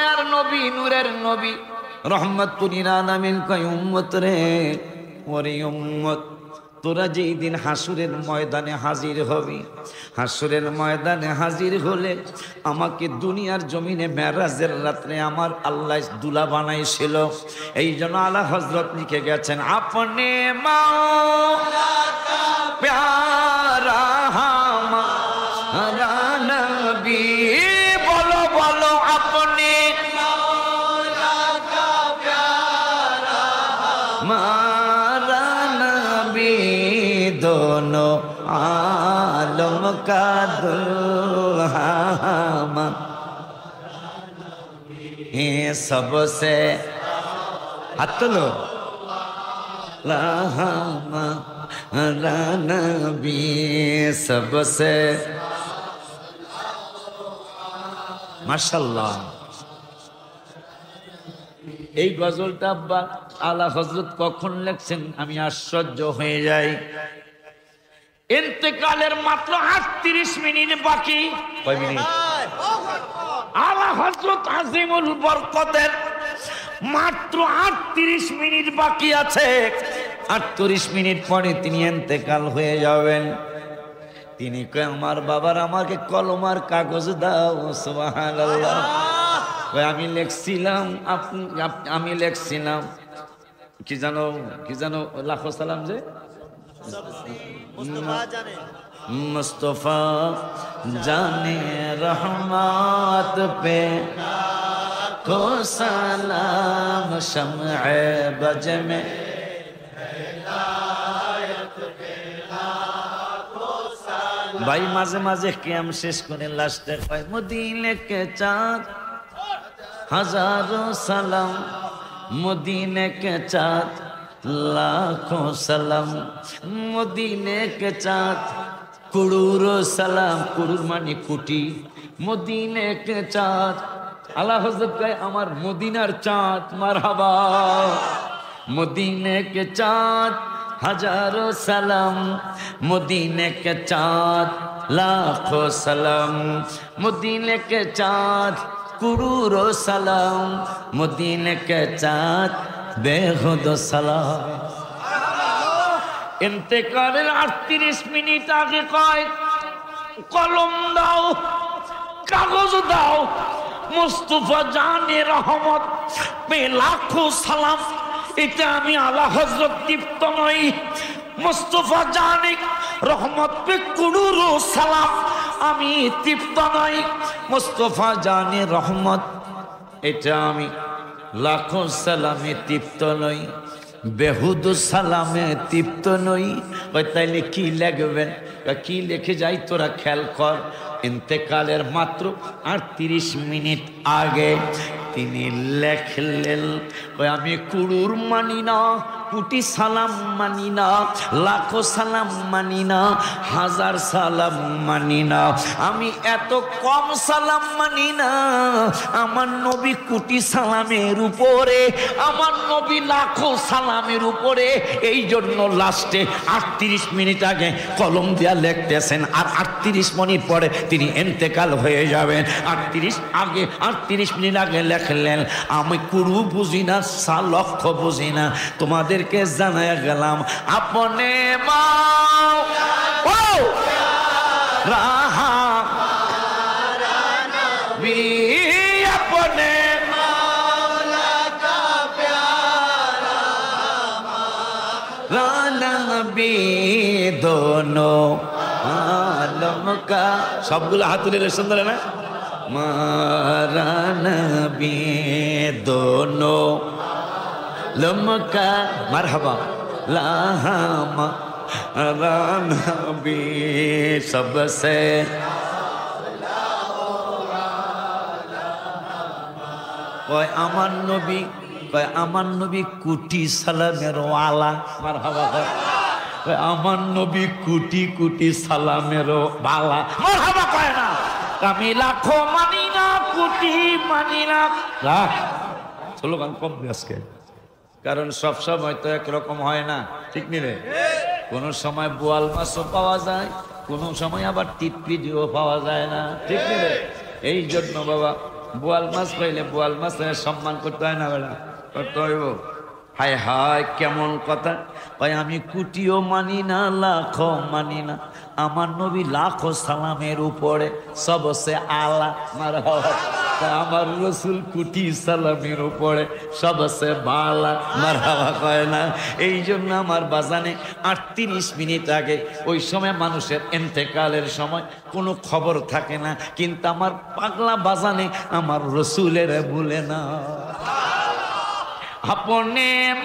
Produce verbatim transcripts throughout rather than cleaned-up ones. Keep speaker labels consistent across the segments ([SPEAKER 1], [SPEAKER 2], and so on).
[SPEAKER 1] মায়ার নবী, নূরের নবী, রহমাতুল লিল আলামিন কয় উম্মত রে, ওরে উম্মত, তোরা যেই দিন হাসুরের ময়দানে হাজির হবি, হাসুরের ময়দানে হাজির হলে আমাকে দুনিয়ার জমিনে মেরাজের রাত্রে আমার আল্লাহ দুলা বানাইছিল। এই জন্য আলা হযরত লিখে গেছেন, আপনে মাওলা কা প্যারা হামারা নবী, বলো বলো আপনে মাওলা কা প্যারা হামারা নবী, दोनों आलम का दुल्हा सबसे हाथ लो नबी सबसे माशाल्लाह। এই গজলটা আব্বা আলা হযরত কখন লেখছেন আমি আশ্চর্য হয়ে যাই। ইন্তেকালের মাত্র আটত্রিশ মিনিট বাকি। কয় মিনিট? আলা হযরত আজিমুল বরকতের মাত্র আটত্রিশ মিনিট বাকি আছে। আটত্রিশ মিনিট পরে তিনি ইন্তেকাল হয়ে যাবেন। তিনি কয় আমার বাবার আমাকে কলমার কাগজ দাও। সুবহানাল্লাহ। আমি লিখছিলাম আপনি আমি লিখছিলাম কি জানো কি জানো লাখো সালাম যে मुस्तफा जाने रहमत पे को सलाम शम्अ बज में भाई माजे माजे कियाम शेष करे लास्टे कय मदीने के चाँद हजारों सलाम, मदीने के चाँद लाखों सलाम, मदीने के चाँद कुड़ूरो सलाम, कुड़ूर मानी कुटी, मदीने के चाँद आला हज़रत कहे अमर मदीनार चाँद मरहबा, मदीने के चाँद हजारों सलाम, मदीने के चाँद लाखों सलाम, मदीने के चाँद कुड़ूरो सलाम, मदीने के चाँद बेखुद सलाम। इंतकालेर আটত্রিশ মিনিট আগে কয় কলম দাও কাগজ দাও, মুস্তাফা জানে রহমত পে লাখো সালাম। এটা আমি আলা হযরত তৃপ্ত নই, মুস্তাফা জানে রহমত পে কুড়ুরো সালাম, আমি তৃপ্ত নই, মুস্তাফা জানে রহমত এটা আমি লাখো সালামে তৃপ্ত নই, বেহুদ সালামে তৃপ্ত নই। তাইলে কি লিখবেন? কি লিখে যাই তোরা খেয়াল কর। ইন্তেকালের মাত্র আটত্রিশ মিনিট আগে তিনি লেখলেন আমি কুড়ুর মানি না, কোটি সালাম মানি না, লাখো সালাম মানি না, হাজার সালাম মানি না, আমি এত কম সালাম মানি না। আমার নবী কোটি সালামের উপরে, আমার নবী লাখো সালামের উপরে। এই জন্য লাস্টে আটত্রিশ মিনিট আগে কলম দিয়া লিখতেছেন, আর আটত্রিশ মিনিট পরে তিনি ইন্তেকাল হয়ে যাবেন। আটত্রিশ আগে আটত্রিশ মিনিট আগে লেখলেন আমি কুড়ু বুঝি না, সা লক্ষ বুঝি না, তোমাদের কে জানায় গেলাম আপনে রাহা अपने मौला का प्यारा नबी, दोनों आलम का सबगुलो हाथ तुले सुंदर है ना, मारा नबी दोनों लमका मरहबा लामा नबी सबसे কয় আমার নবী, কয় আমার নবী কোটি সালামের ওয়ালা মারহাবা, কয় আমার নবী কোটি কোটি সালামের বালা মারহাবা, কয় না আমি লাখো মানি না, কোটি মানি না। রাখ স্লোগান কম আজকে, কারণ সব সময় তো একরকম হয় না, ঠিক নি রে? কোন সময় বোয়াল মাছও পাওয়া যায়, কোন সময় আবার টিটপিটিও পাওয়া যায় না, ঠিক নি রে? এই জন্য বাবা বোয়াল মাছ পাইলে বোয়াল মাছের সম্মান করতে হয় না বেড়া, করতে হইব। হায় হায় কেমন কথা ভাই, আমি কুটিও মানি না লাখো মানি না, আমার নবী লাখো সালামের উপরে সবসে আলা মারহাবা, আমার রসুল কুটি সালামের উপরে সবসে বালা মারহাবা কয় না। এই জন্য আমার বাজানে আটত্রিশ মিনিট আগে, ওই সময় মানুষের ইন্তেকালের সময় কোনো খবর থাকে না, কিন্তু আমার পাগলা বাজানে আমার রসুলের ভুলে না। अपने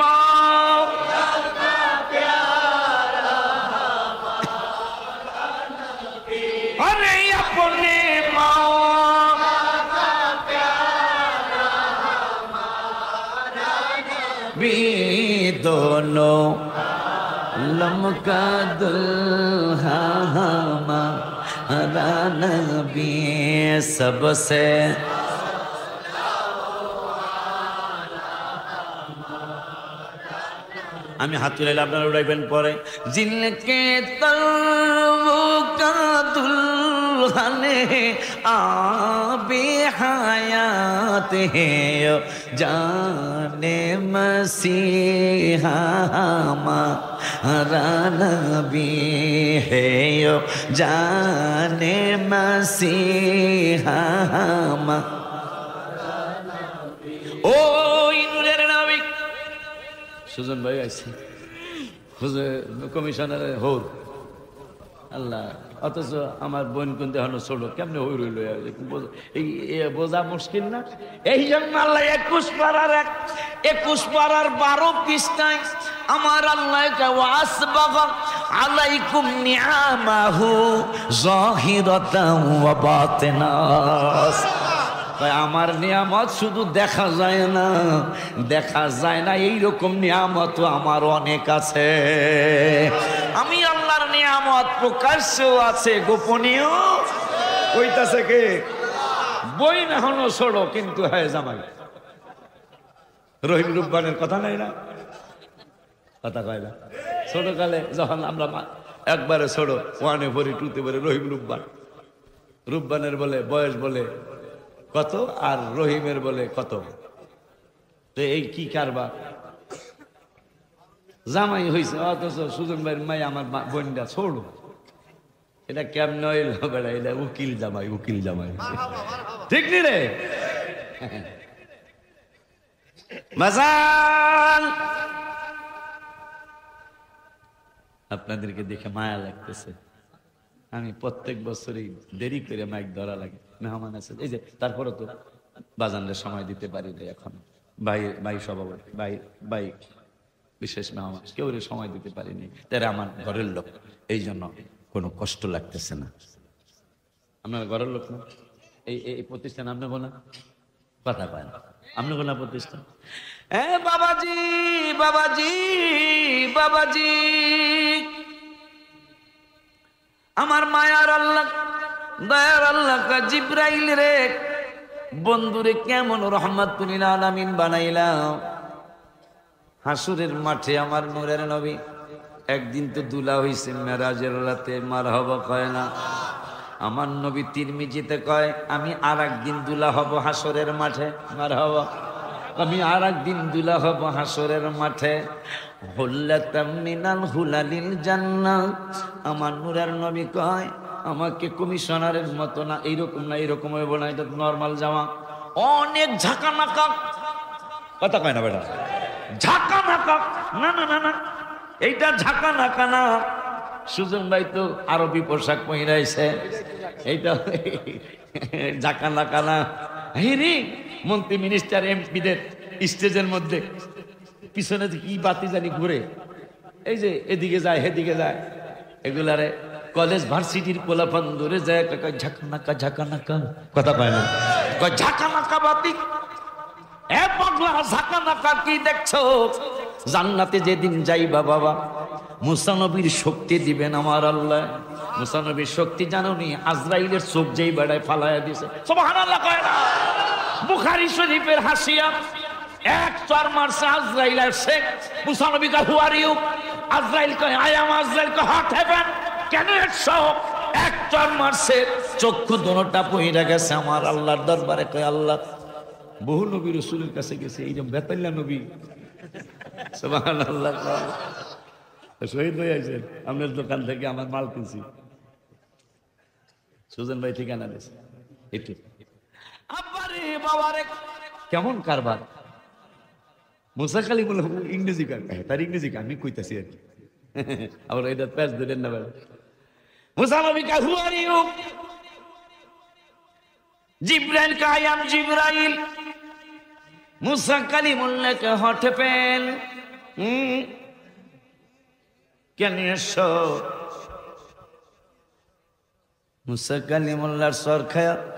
[SPEAKER 1] मौला प्यारा अरे अपने मौला प्यारा भी दोनों लमका दुल्हा हमारा नबी सबसे আমি হাত তুলে আপনারা উড়াইবেন পরে। জিনকে তলকা দুলহানে আবে হায়াত হে জানে মসিহা হামারা নবী হে জানে মসিহা হামারা নবী। ও ইনুরের নবী সুজন ভাই আছে কমিশনার হৌর আল্লাহ, অথচ আমার বোন কিন্তু এখনো ছোট, কেমনে হই রইল এই বোঝা মুশকিল না। এই জন্য আল্লাহ একুশ পারার এক একুশ পারার বারো পৃষ্ঠায় আমার আল্লাহ আলাইকুম নিআমাহু যাহিরাতাও ওয়া বাতিনাস। আমার নিয়ামত শুধু দেখা যায় না, দেখা যায় না এইরকম নিয়ামত আমার অনেক আছে। আমি আল্লাহর নিয়ামত প্রকাশ্যেও আছে, গোপনীয় কইতাছে কে? বই এখনো ছোড়ো, কিন্তু হ্যাঁ জামাই রহিম রুব্বানের কথা নাই না, কথা কয় না। ছোটকালে যখন আমরা একবারে ছোড়ো ওয়ানে পড়ি, টুতে পড়ে রহিম রুব্বান, রুব্বানের বলে বয়স বলে কত আর রহিমের বলে কত, তো এই কি কারবার? জামাই হয়েছে অথচ সুজন ভাইয়ের মাই আমার বোনটা ছোড়ো, এটা কেমন হইল বেড়া? এটা উকিল জামাই, উকিল জামাই ঠিক নি রে বাজান? আপনাদেরকে দেখে মায়া লাগতেছে। আমি প্রত্যেক বছরই দেরি করে মাইক ধরা লাগে, মেহমান আছে এই যে, তারপরে তো বাজানদের সময় দিতে পারি না এখন। ভাই ভাই সভাপতি, ভাই ভাই বিশেষ মেহমান, কেউ সময় দিতে পারিনি, তারা আমার ঘরের লোক, এই জন্য কোনো কষ্ট লাগতেছে না। আপনার ঘরের লোক না? এই এই প্রতিষ্ঠান আপনার না? কথা পায় না আপনার না প্রতিষ্ঠান? এ বাবাজি বাবাজি বাবাজি, আমার মায়ার আল্লাহ দয়ার আল্লাহ জিব্রাইল রে বন্ধুরে কেমন রহমাতুল আলামিন বানাইলাম। হাসুরের মাঠে আমার নূরের নবী একদিন তো দুলা হইছে মেরাজের রাতে, মারহাবা কয় না? আমার নবী তিরমিজিতে কয় আমি আর একদিন দুলা হব হাসরের মাঠে, মারহাবা। আমি আর একদিন দুলা হব হাসরের মাঠে। হুল্লাতাম মিনাল হুলালিল জান্নাহ, আমার নূরের নবী কয় আমাকে কমিশনারের মতো না, এইরকম না এইরকম হইব না, এটা নর্মাল জামা, অনেক ঝাঁকা নাকা, কথা কয় না বেটা, ঝাঁকা নাকা, না না না না এইটা ঝাঁকা নাকা না। সুজন ভাই তো আরবি পোশাক পহিরাইছে, এইটা ঝাঁকা নাকা না। হিরি মন্ত্রী মিনিস্টার এমপিদের স্টেজের মধ্যে পিছনে কি বাতি জানি ঘুরে, এই যে এদিকে যায় হেদিকে যায়, এগুলারে কলেজ ভার্সিটির পোলাপান ধরে যায় ঝাঁকা নাকা ঝাঁকা নাকা, কথা পায় না, ঝাঁকা নাকা বাতি। এ পাগলা ঝাঁকা নাকা কি দেখছো? জান্নাতে যেদিন যাইবা বাবা, মুসা নবীর শক্তি দিবেন আমার আল্লাহ। মুসা নবীর শক্তি জানোনি? আজরাইলের চোখ যেই বেড়ায় ফালাইয়া দিছে, সুবহানাল্লাহ কয় না? বুখারী শরীফের হাসিয়া এক চর মারছে আজরাইল, শেখ মুসা নবী কয় হু আর ইউ? আজরাইল কয় আই এম আজরাইল, কয় হোয়াট হ্যাপেন্ড, কেন এসছো? এক চর মারছে চক্ষু দোনোটা পইরা গেছে আমার আল্লাহর দরবারে। কয় আল্লাহ, বহু নবী রসুলের কাছে গেছে, এই যে বেতাল্লা নবী সুবহানাল্লাহ শহীদ ভাই আছেন, আপনার দোকান থেকে আমার মাল কিনছি, সুজন ভাই ঠিকানা দিয়েছে। একটু আব্বারে বাবারে কেমন কারবার। মুসা খালি বলে ইংরেজি কার, তার ইংরেজি কার আমি কইতাছি আর কি। আবার এটা প্যাচ ধরেন না বেড়া। মুসা নবী কা হু আর ইউ? জিব্রাইল কা আই এম জিব্রাইল। মুসা কালিমুল্লাহ কে হট পেন হুম কেন এসো? মুসা কালিমুল্লাহর সর খায়া